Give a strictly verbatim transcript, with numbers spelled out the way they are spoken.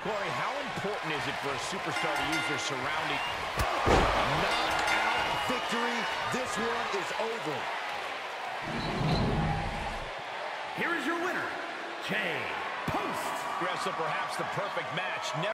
Corey, how important is it for a superstar to use their surrounding? Knockout victory. This one is over. Here is your winner, Jay Post. Wrestle perhaps the perfect match. Never